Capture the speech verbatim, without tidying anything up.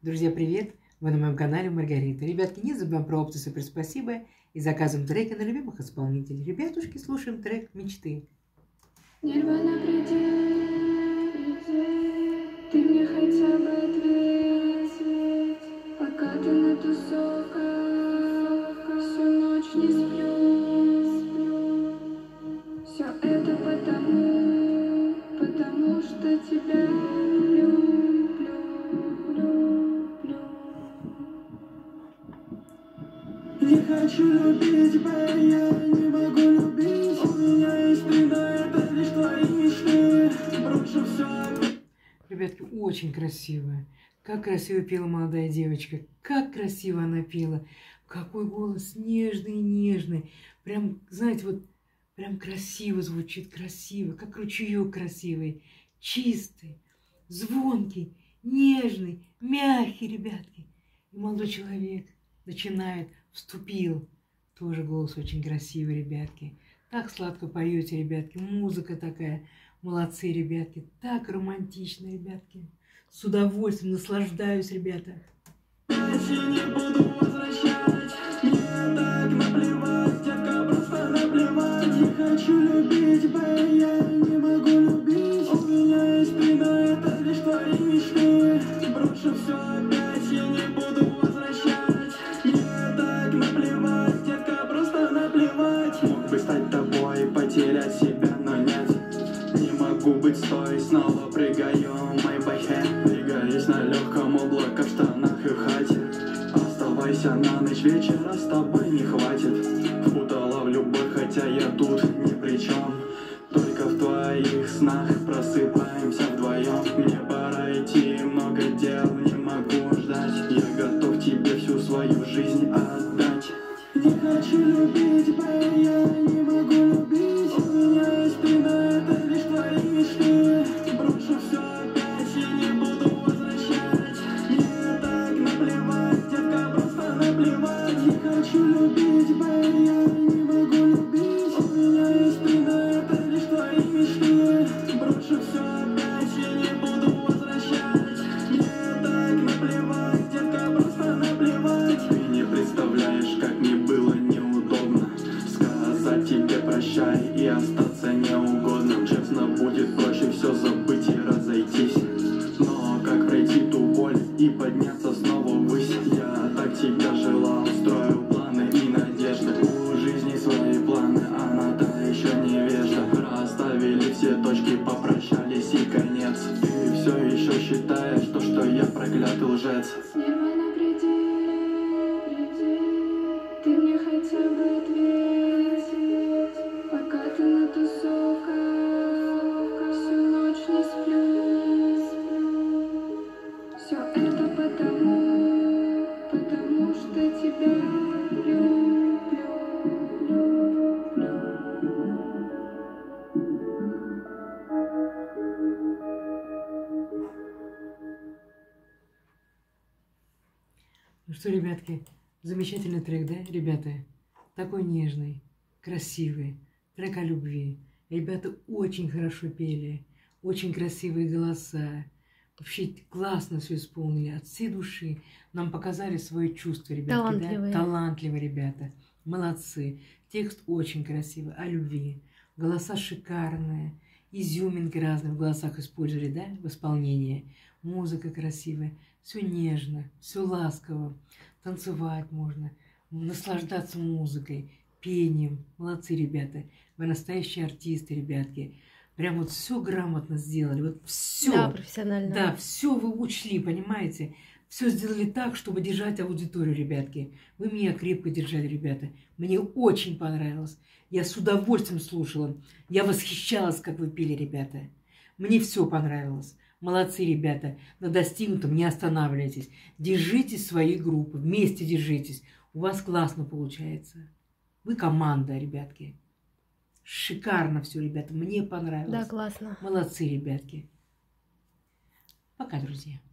Друзья, привет! Вы на моем канале Маргарита. Ребятки, не забываем про опцию «Супер спасибо» и заказываем треки на любимых исполнителей. Ребятушки, слушаем трек «Мечты». Небо на пределе, пределе, ты мне хотя бы ответь, пока ты на тусовках, всю ночь не сплю, сплю. Все это потому, потому что тебя люблю, люблю. Не хочу любить, я не могу любить. У меня есть ты, но это лишь твои мечты. Брошу все. Ребятки, очень красивая. Как красиво пела молодая девочка. Как красиво она пела. Какой голос нежный, нежный. Прям, знаете, вот прям красиво звучит, красиво. Как ручеек красивый, чистый, звонкий, нежный, мягкий, ребятки. И молодой человек начинает, вступил. Тоже голос очень красивый, ребятки. Так сладко поете, ребятки. Музыка такая. Молодцы, ребятки. Так романтично, ребятки. С удовольствием наслаждаюсь, ребята. Не буду возвращать. Мне так наплевать, детка, просто наплевать. Не хочу любить, я не могу любить. У меня есть ты, но это лишь твои мечты. Брошу все опять, я не буду возвращать. Мне так наплевать, детка, просто наплевать. Мог бы стать тобой, потерять себя, но нет. Не могу быть с той, снова прыгаю, мой байхэ. Двигаюсь на легком, облако в штанах и в хате. Оставайся на ночь, вечера с тобой не хватит. Впутала в любовь, хотя я тут ни при чем. Только в твоих снах просыпаемся вдвоем. Мне пора идти, много дел, не могу ждать. Я готов тебе всю свою жизнь отдать. Не хочу любить, я не могу любить. У меня есть ты, но это лишь твои мечты. Брошу все опять, я не буду возвращать. Мне так наплевать, детка, просто наплевать. Не хочу любить, я не могу любить. У меня есть ты, но это лишь твои мечты. Брошу все опять, я не буду возвращать. Мне так наплевать, детка, просто наплевать. Ты не представляешь, как мне было неудобно сказать тебе прощай и остаться неугодным. Честно, будет проще все забыть и разойтись. Но как пройти ту боль и подняться снова ввысь? Я так тебя желал, строил планы и надежды. У жизни свои планы, она-то еще невежда. Расставили все точки, попрощались и конец. Ты все еще считаешь то, что я проклятый лжец. Небо на пределе, пределе, ты мне хотя бы ответь, пока ты на тусовках, всю ночь не сплю, сплю. Все это потому, потому что тебя люблю, люблю. Ну что, ребятки, замечательный трек, да, ребята? Такой нежный, красивый, трек о любви. Ребята очень хорошо пели, очень красивые голоса. Вообще классно все исполнили, от всей души. Нам показали свои чувства, ребята. Талантливые. Да? Талантливые ребята, молодцы. Текст очень красивый, о любви. Голоса шикарные, изюминки разные в голосах использовали, да, в исполнении. Музыка красивая, все нежно, все ласково. Танцевать можно, наслаждаться музыкой, пением. Молодцы, ребята. Вы настоящие артисты, ребятки. Прям вот все грамотно сделали. Вот все. Да, профессионально. Да, все вы учли, понимаете? Все сделали так, чтобы держать аудиторию, ребятки. Вы меня крепко держали, ребята. Мне очень понравилось. Я с удовольствием слушала. Я восхищалась, как вы пели, ребята. Мне все понравилось. Молодцы, ребята. На достигнутом не останавливайтесь. Держитесь своей группы. Вместе держитесь. У вас классно получается. Вы команда, ребятки. Шикарно все, ребята. Мне понравилось. Да, классно. Молодцы, ребятки. Пока, друзья.